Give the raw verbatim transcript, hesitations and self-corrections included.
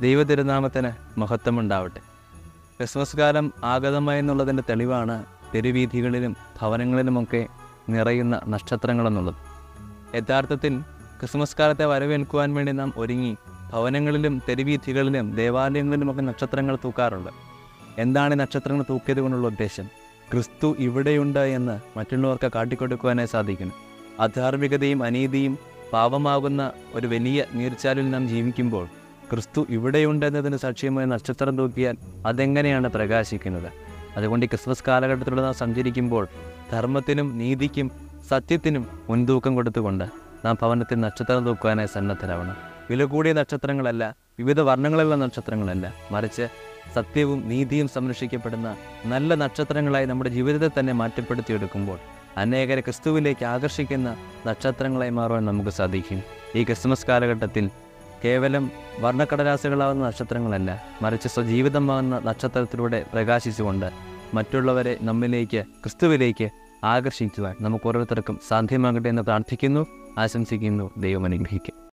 ദൈവതിരുനാമത്തിന് മഹത്വമുണ്ടാവട്ടെ. Christmas കാലം ആഗതമായി എന്നുള്ളതിൻ്റെ തെളിവാണ് തെരുവീഥികളിലും ഭവനങ്ങളിലുമൊക്കെ നിറയുന്ന നക്ഷത്രങ്ങളെന്നുള്ളത്. യഥാർത്ഥത്തിൽ ക്രിസ്മസ് കാലത്തെ വരവേൽക്കുവാൻ വേണ്ടി നാം ഒരുങ്ങി ഭവനങ്ങളിലും തെരുവീഥികളിലും ദേവാലയങ്ങളിലുമൊക്കെ നക്ഷത്രങ്ങൾ തൂക്കാറുണ്ട്. എന്താണ് ഈ നക്ഷത്രങ്ങൾ തൂക്കിയത് കൊണ്ടുള്ള ഉദ്ദേശം? ക്രിസ്തു ഇവിടെയുണ്ട് എന്ന് മറ്റുള്ളവർക്ക് കാട്ടിക്കൊടുക്കുവാനായി സാധിക്കണം. അധാർമികതയും അനീതിയും പാപമാകുന്ന ഒരു വലിയ നീർച്ചാലിൽ നാം ജീവിക്കുമ്പോൾ ക്രിസ്തു ഇവിടെയുണ്ട് എന്നതിന് സാക്ഷ്യമായ നക്ഷത്രം തൂക്കിയാൽ അതെങ്ങനെയാണ് പ്രകാശിക്കുന്നത്? അതുകൊണ്ട് ഈ ക്രിസ്മസ് കാലഘട്ടത്തിലൂടെ നാം സഞ്ചരിക്കുമ്പോൾ ധർമ്മത്തിനും നീതിക്കും സത്യത്തിനും മുൻതൂക്കം കൊടുത്തുകൊണ്ട് നാം ഭവനത്തിൽ നക്ഷത്രം തൂക്കുവാനായി സന്നദ്ധരാവണം. വില കൂടിയ നക്ഷത്രങ്ങളല്ല, വിവിധ വർണ്ണങ്ങളുള്ള നക്ഷത്രങ്ങളല്ല, മറിച്ച് സത്യവും നീതിയും സംരക്ഷിക്കപ്പെടുന്ന നല്ല നക്ഷത്രങ്ങളായി നമ്മുടെ ജീവിതത്തെ തന്നെ മാറ്റപ്പെടുത്തിയെടുക്കുമ്പോൾ അനേകരെ ക്രിസ്തുവിലേക്ക് ആകർഷിക്കുന്ന നക്ഷത്രങ്ങളായി മാറുവാൻ നമുക്ക് സാധിക്കും. ഈ ക്രിസ്മസ് കാലഘട്ടത്തിൽ കേവലം വർണ്ണക്കടലാസുകളാവുന്ന നക്ഷത്രങ്ങളല്ല, മറിച്ച് സ്വജീവിതമാകുന്ന നക്ഷത്രത്തിലൂടെ പ്രകാശിച്ചുകൊണ്ട് മറ്റുള്ളവരെ നമ്മിലേക്ക് ക്രിസ്തുവിലേക്ക് ആകർഷിക്കുവാൻ നമുക്ക് ഓരോരുത്തർക്കും സാധ്യമാകട്ടെ എന്ന് പ്രാർത്ഥിക്കുന്നു, ആശംസിക്കുന്നു. ദൈവം അനുഗ്രഹിക്കും.